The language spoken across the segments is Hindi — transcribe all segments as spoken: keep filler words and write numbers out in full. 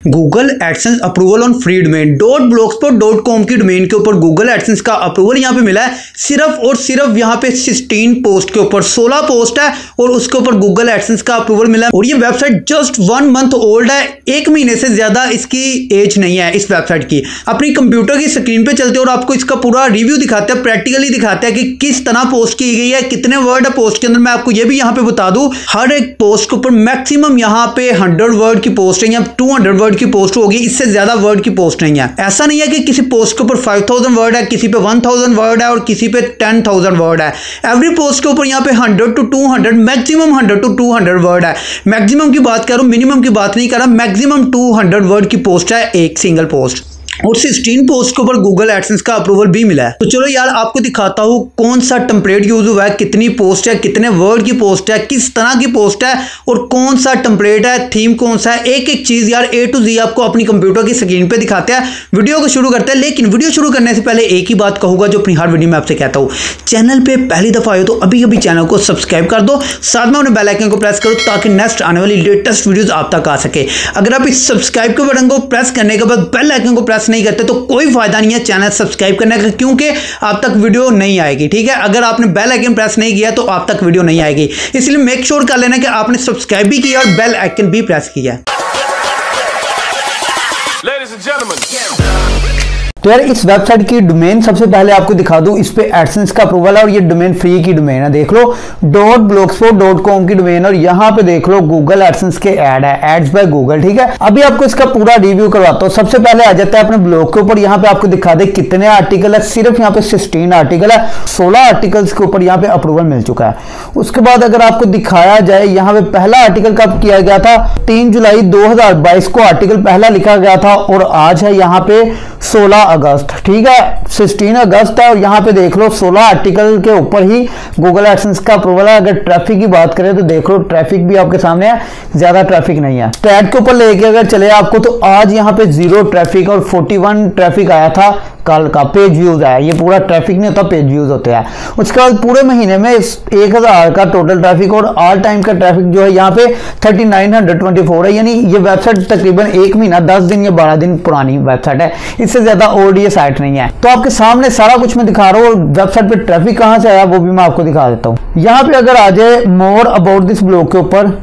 Google AdSense approval on free domain dot blogspot dot com की डोमेन के ऊपर गूगल एडसेंस का अप्रूवल यहाँ पे मिला है सिर्फ और सिर्फ यहाँ पे सोलह पोस्ट के ऊपर सोलह पोस्ट है और उसके ऊपर गूगल एडसेंस का अप्रूवल मिला है। और ये website just one month old है, एक महीने से ज्यादा इसकी एज नहीं है इस वेबसाइट की। अपनी कंप्यूटर की स्क्रीन पे चलते और आपको इसका पूरा रिव्यू दिखाते हैं, प्रैक्टिकली दिखाते हैं कि किस तरह पोस्ट की गई है, कितने वर्ड है पोस्ट के अंदर। मैं आपको ये भी यहाँ पे बता दूं, हर एक पोस्ट के ऊपर मैक्सिमम यहाँ पे हंड्रेड वर्ड की पोस्ट है या टू हंड्रेड वर्ड की पोस्ट होगी, इससे ज्यादा वर्ड की पोस्ट नहीं है। ऐसा नहीं है कि किसी पोस्ट के ऊपर फाइव थाउजेंड वर्ड है, किसी पे वन थाउजेंड वर्ड है और किसी पे टेन थाउजेंड वर्ड है। एवरी पोस्ट के ऊपर यहाँ पे hundred to two hundred maximum hundred to two hundred word है। मैक्सिमम की बात कर रहा हूं, मिनिमम की बात नहीं कर रहा। मैक्सिमम टू हंड्रेड वर्ड की पोस्ट है एक सिंगल पोस्ट और सोलह पोस्ट के ऊपर गूगल एडसेंस का अप्रूवल भी मिला है। तो चलो यार आपको दिखाता हूँ कौन सा टेम्पलेट यूज हुआ है, कितनी पोस्ट है, कितने वर्ड की पोस्ट है, किस तरह की पोस्ट है और कौन सा टेम्पलेट है, थीम कौन सा है। एक एक चीज यार ए टू जी आपको अपनी कंप्यूटर की स्क्रीन पे दिखाते हैं। वीडियो को शुरू करते हैं, लेकिन वीडियो शुरू करने से पहले एक ही बात कहूंगा जो अपनी हर वीडियो में आपसे कहता हूँ, चैनल पे पहली दफा आए तो अभी अभी चैनल को सब्सक्राइब कर दो, साथ में उन्हें बेल आइकन को प्रेस करो ताकि नेक्स्ट आने वाली लेटेस्ट वीडियोस आप तक आ सके। अगर आप इस सब्सक्राइब के बटन को प्रेस करने के बाद बेल आइकन को प्रेस नहीं करते तो कोई फायदा नहीं है चैनल सब्सक्राइब करने का, क्योंकि आप तक वीडियो नहीं आएगी। ठीक है, अगर आपने बेल आइकन प्रेस नहीं किया तो आप तक वीडियो नहीं आएगी, इसलिए मेक श्योर कर लेना कि आपने सब्सक्राइब भी किया और बेल आइकन भी प्रेस किया। Ladies and gentlemen. तो यार इस वेबसाइट की डोमेन सबसे पहले आपको दिखा दूं, इस पे एडसेंस का अप्रूवल है और ये डोमेन फ्री की डोमेन है। देख लो डॉट ब्लॉगस्पॉट डॉट कॉम की डोमेन और यहाँ पे देख लो गूगल एडसेंस के ऐड है, एड्स बाय गूगल। ठीक है, अभी आपको इसका पूरा रिव्यू करवाता हूँ। सबसे पहले आ जाता है अपने ब्लॉग के ऊपर, यहाँ पे आपको दिखा दे कितने आर्टिकल है। सिर्फ यहाँ पे सोलह आर्टिकल है, सोलह आर्टिकल्स के ऊपर यहाँ पे अप्रूवल मिल चुका है। उसके बाद अगर आपको दिखाया जाए, यहाँ पे पहला आर्टिकल कब किया गया था, तीन जुलाई दो हजार बाईस को आर्टिकल पहला लिखा गया था और आज है यहाँ पे सोलह अगस्त। ठीक है, सोलह अगस्त है और यहाँ पे देख लो सोलह आर्टिकल के ऊपर ही गूगल एडसेंस का अप्रूवल है। अगर ट्रैफिक की बात करें तो देख लो ट्रैफिक भी आपके सामने है, ज्यादा ट्रैफिक नहीं है। स्टैट के ऊपर लेके अगर चले आपको तो आज यहाँ पे जीरो ट्रैफिक और इकतालीस ट्रैफिक आया था कल का, पेज व्यूज आया। ये पूरा ट्रैफिक नहीं होता, पेज व्यूज होते हैं। उसके बाद पूरे महीने में एक हजार का टोटल ट्रैफिक और ऑल टाइम का ट्रैफिक जो है यहाँ पे thirty nine hundred twenty four है। यानी ये वेबसाइट तकरीबन एक महीना दस दिन या बारह दिन पुरानी वेबसाइट है, इससे ज्यादा ओल्ड ये साइट नहीं है। तो आपके सामने सारा कुछ मैं दिखा रहा हूँ और वेबसाइट पे ट्रैफिक कहाँ से आया वो भी मैं आपको दिखा देता हूँ। यहाँ पे अगर आ जाए मोर अबाउट दिस ब्लॉग के ऊपर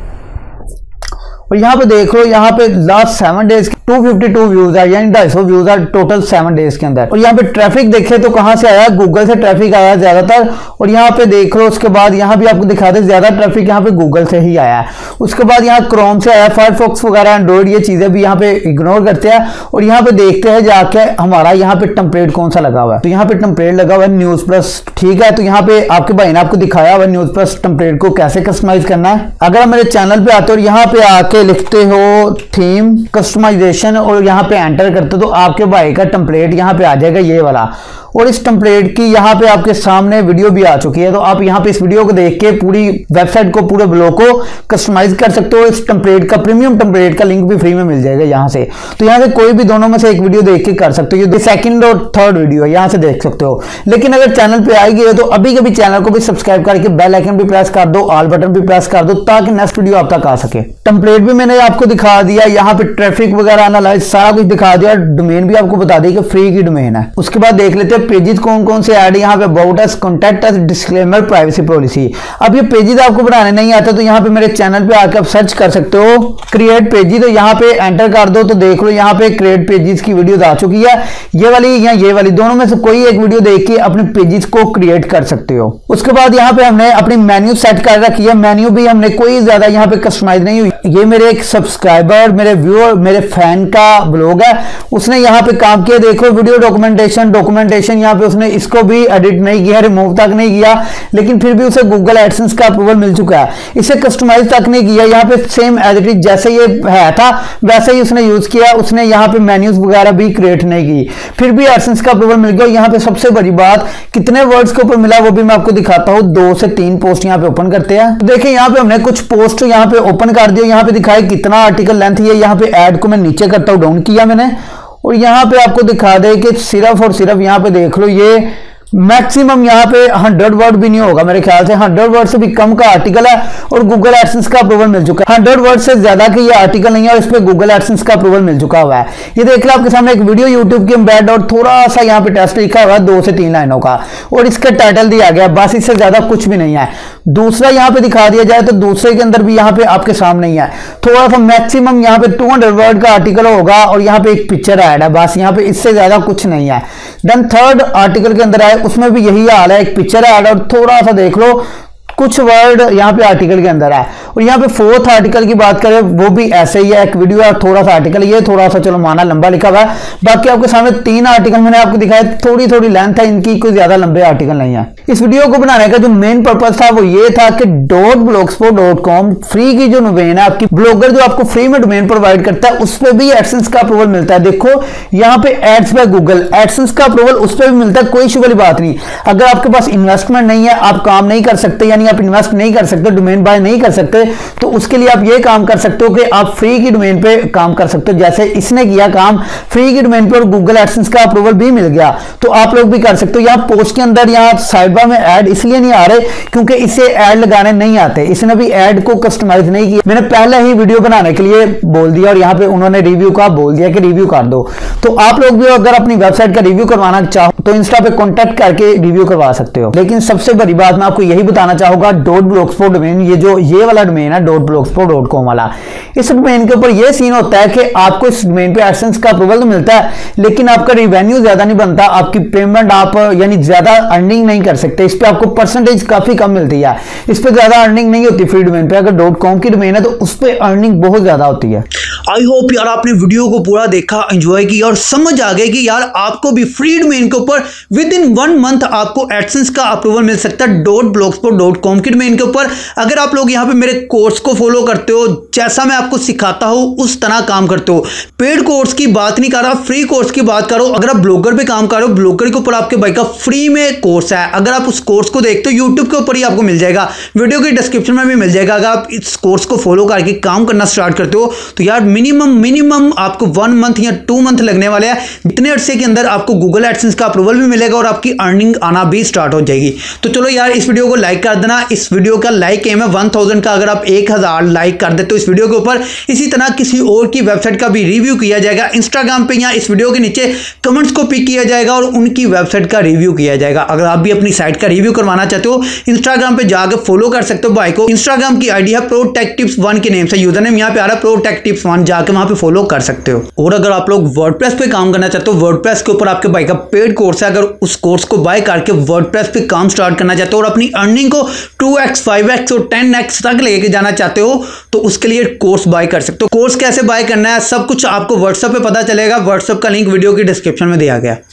और यहाँ पे देख लो, यहाँ पे last seven days two fifty two views है, यानी ढाई सौ व्यूज है टोटल सेवन डेज के अंदर। और यहाँ पे ट्रैफिक देखे तो कहाँ से आया, गूगल से ट्रैफिक आया ज्यादातर। और यहाँ पे देख लो उसके बाद यहाँ भी आपको दिखा दे ज्यादा ट्रैफिक यहाँ पे गूगल से ही आया है। उसके बाद यहाँ क्रोम से आया, फायरफॉक्स वगैरह एंड्रॉइड ये चीजें भी यहाँ पे इग्नोर करते हैं। और यहाँ पे देखते हैं जाके हमारा यहाँ पे टेम्पलेट कौन सा लगा हुआ है। तो यहाँ पे टेम्पलेट लगा हुआ है न्यूज प्लस। ठीक है, तो यहाँ पे आपके भाई ने आपको दिखाया हुआ न्यूज प्लस टेम्पलेट को कैसे कस्टमाइज करना है। अगर आप मेरे चैनल पे आते हो और यहाँ पे आके लिखते हो थीम कस्टमाइजेशन और यहाँ पे एंटर करते तो आपके भाई का टेम्पलेट यहाँ पे आ जाएगा ये वाला। और इस टेम्पलेट की यहाँ पे आपके सामने वीडियो भी आ चुकी है, तो आप यहाँ पे इस वीडियो को देख के पूरी वेबसाइट को, पूरे ब्लॉग को कस्टमाइज कर सकते हो। इस टेम्पलेट का प्रीमियम टेम्पलेट का लिंक भी फ्री में मिल जाएगा यहाँ से। तो यहाँ से कोई भी दोनों में से एक वीडियो देख के कर सकते हो। ये सेकंड और थर्ड वीडियो है, यहाँ से देख सकते हो। लेकिन अगर चैनल पे आएगी है तो अभी कभी चैनल को भी सब्सक्राइब करके बेल आइकन भी प्रेस कर दो, ऑल बटन भी प्रेस कर दो ताकि नेक्स्ट वीडियो आप तक आ सके। टेम्पलेट भी मैंने आपको दिखा दिया, यहाँ पे ट्रैफिक वगैरह एनालाइज सारा कुछ दिखा दिया। डोमेन भी आपको बता दी कि फ्री की डोमेन है। उसके बाद देख लेते हैं पेजेस कौन कौन से ऐड यहाँ पे, about us, contact us, disclaimer, privacy policy. अब ये पेजेस आपको बनाने नहीं आता तो यहाँ पे मेरे चैनल पे आकर आप सर्च कर सकते हो क्रिएट पेजेस। तो यहाँ पे एंटर कर दो तो देख लो यहाँ पे क्रिएट पेजेस की वीडियो आ चुकी है, ये वाली या ये वाली, दोनों में से कोई एक वीडियो देख के अपने पेजेस को क्रिएट कर सकते हो। उसके बाद यहाँ पे हमने अपनी मेन्यू सेट कर रखी है। मेन्यू भी हमने कोई ज्यादा यहाँ पे कस्टमाइज नहीं हुई। ये मेरे एक सब्सक्राइबर, मेरे व्यूअर, मेरे फैन का ब्लॉग है, उसने यहाँ पे काम किया। देखो वीडियो डॉक्यूमेंटेशन डॉक्यूमेंटेशन यहाँ पे उसने इसको भी एडिट नहीं किया, रिमूव तक नहीं किया, लेकिन फिर भी उसे गूगल एडसेंस का अप्रूवल मिल चुका है। इसे कस्टमाइज तक नहीं किया, यहाँ पे सेम एज इट इज जैसे ये है था वैसे ही उसने यूज किया। उसने यहाँ पे मेन्यूज वगैरह भी क्रिएट नहीं की, फिर भी एडसेंस का अप्रूवल मिल गया। यहाँ पे सबसे बड़ी बात कितने वर्ड्स के ऊपर मिला वो भी मैं आपको दिखाता हूँ। दो से तीन पोस्ट यहाँ पे ओपन करते हैं। तो देखिए यहाँ पे हमने कुछ पोस्ट यहाँ पे ओपन कर दिया, यहाँ पे दिखाया कितना आर्टिकल लेंथ है। यहाँ पे ऐड को मैं नीचे करता हूँ, डाउन किया मैंने, और यहाँ पे आपको दिखा दे कि सिर्फ और सिर्फ यहाँ पे देख लो ये मैक्सिमम यहाँ पे हंड्रेड वर्ड भी नहीं होगा मेरे ख्याल से, हंड्रेड वर्ड से भी कम का आर्टिकल है और गूगल एडसेंस का अप्रूवल मिल चुका है। हंड्रेड वर्ड से ज्यादा की ये आर्टिकल नहीं है और इस पे गूगल एडसेंस का अप्रूवल मिल चुका हुआ है। ये देख लो आपके सामने एक वीडियो यूट्यूब की एम्बेड और थोड़ा सा यहाँ पे टेस्ट लिखा हुआ है दो से तीन लाइनों का और इसका टाइटल दिया गया, बस इससे ज्यादा कुछ भी नहीं है। दूसरा यहाँ पे दिखा दिया जाए तो दूसरे के अंदर भी यहाँ पे आपके सामने ही है, थोड़ा सा मैक्सिमम यहाँ पे टू हंड्रेड वर्ड का आर्टिकल होगा और यहाँ पे एक पिक्चर ऐड है, बस यहाँ पे इससे ज्यादा कुछ नहीं है। देन थर्ड आर्टिकल के अंदर आए उसमें भी यही हाल है, एक पिक्चर ऐड और थोड़ा सा देख लो कुछ वर्ड यहाँ पे आर्टिकल के अंदर है। और यहाँ पे फोर्थ आर्टिकल की बात करें वो भी ऐसे ही है, एक वीडियो है थोड़ा सा आर्टिकल, ये थोड़ा सा चलो माना लंबा लिखा हुआ है। बाकी आपके सामने तीन आर्टिकल मैंने आपको दिखाया, थोड़ी थोड़ी लेंथ है इनकी, कोई ज्यादा लंबे आर्टिकल नहीं है। इस वीडियो को बनाने का जो मेन पर्पज था वो ये था कि dot blogspot dot com free की जो डोमेन है, आपकी ब्लॉगर जो आपको फ्री में डोमेन प्रोवाइड करता है उस पर भी एडसेंस का अप्रूवल मिलता है। देखो यहाँ पे एड्स बाय गूगल, एडसेंस का अप्रूवल उस पर भी मिलता है, कोई इशू वाली बात नहीं। अगर आपके पास इन्वेस्टमेंट नहीं है, आप काम नहीं कर सकते, यानी आप इन्वेस्ट नहीं कर सकते, डोमेन बाय नहीं कर सकते, तो उसके लिए आप ये काम कर सकते हो कि आप फ्री की डोमेन पे काम कर सकते हो, जैसे इसने किया काम फ्री की डोमेन पे और गूगल एडसेंस का अप्रूवल भी मिल गया, तो आप लोग भी कर सकते हो। यहाँ पोस्ट के अंदर यहाँ साइड बार में ऐड इसलिए नहीं आ रहे क्योंकि इसे ऐड लगाने नहीं आते, इसने भी ऐड को कस्टमाइज नहीं किया। मैंने पहले ही वीडियो बनाने के लिए बोल दिया और यहाँ पे उन्होंने रिव्यू का बोल दिया कि रिव्यू कर दो, तो आप लोग भी अगर अपनी वेबसाइट का रिव्यू करवाना चाहो तो इंस्टा पे कॉन्टेक्ट करके रिव्यू करवा सकते हो। लेकिन सबसे बड़ी बात मैं आपको यही बताना चाहूंगा, डॉट ब्लॉगस्पॉट डोमेन, ये जो ये वाला डोमेन है डॉट ब्लॉगस्पॉट डॉट कॉम वाला, इस डोमेन के ऊपर ये सीन होता है कि आपको इस डोमेन पे एडसेंस का अप्रूवल तो मिलता है लेकिन आपका रिवेन्यू ज्यादा नहीं बनता, आपकी पेमेंट आप यानी ज्यादा अर्निंग नहीं कर सकते, इस पे आपको परसेंटेज काफी कम मिलती है, इस पे ज्यादा अर्निंग नहीं होती फ्री डोमेन पे। अगर डॉट कॉम की डोमेन है तो उस पे अर्निंग बहुत ज्यादा होती है। आई होप यार आपने वीडियो को पूरा देखा, एंजॉय किया और समझ आ गए कि यार आपको भी फ्री डोमेन के ऊपर विद इन वन मंथ आपको एडसेंस का अप्रूवल मिल सकता है डॉट ब्लॉगस्पॉट डॉट कॉम की डोमेन के ऊपर। अगर आप लोग यहाँ पे मेरे कोर्स को फॉलो करते हो, जैसा मैं आपको सिखाता हूँ उस तरह काम करते हो, पेड कोर्स की बात नहीं कर रहा, फ्री कोर्स की बात करो। अगर आप ब्लॉगर पे काम कर रहे हो, ब्लॉगर के ऊपर आपके भाई का फ्री में कोर्स है, अगर आप उस कोर्स को देखते हो यूट्यूब के ऊपर ही आपको मिल जाएगा, वीडियो की डिस्क्रिप्शन में भी मिल जाएगा। अगर आप इस कोर्स को फॉलो करके काम करना स्टार्ट करते हो तो यार मिनिमम मिनिमम आपको वन मंथ या टू मंथ लगने वाले हैं, इतने अरसे के अंदर आपको गूगल एडसेंस का अप्रूवल भी मिलेगा और आपकी अर्निंग आना भी स्टार्ट हो जाएगी। तो चलो यार इस वीडियो को लाइक कर देना, इस वीडियो का लाइक एम है वन थाउजेंड का, अगर आप एक हजार लाइक कर देते हो इस वीडियो के ऊपर, इसी तरह किसी और की वेबसाइट का भी रिव्यू किया जाएगा इंस्टाग्राम पे, या इस वीडियो के नीचे कमेंट्स को पिक किया जाएगा और उनकी वेबसाइट का रिव्यू किया जाएगा। अगर आप भी अपनी साइट का रिव्यू करवाना चाहते हो इंस्टाग्राम पे जाकर फॉलो कर सकते हो भाई को, इंस्टाग्राम की आईडी है प्रो टेक टिप्स वन के नेम से, यूजर नेम यहाँ पे आ रहा है प्रो टेक टिप्स वन, जाकर वहां पे फॉलो कर सकते हो। और अगर आप लोग वर्डप्रेस पे काम करना चाहते हो, वर्डप्रेस के ऊपर आपके भाई का पेड कोर्स है, अगर उस कोर्स को बाय करके वर्डप्रेस पे काम स्टार्ट करना चाहते हो और अपनी अर्निंग को टू एक्स फाइव एक्स और टेन एक्स तक लेके जाना चाहते हो तो उसके लिए कोर्स बाय कर सकते हो। कोर्स कैसे बाय करना है सब कुछ आपको व्हाट्सएप पे पता चलेगा, व्हाट्सएप का लिंक वीडियो की डिस्क्रिप्शन में दिया गया है।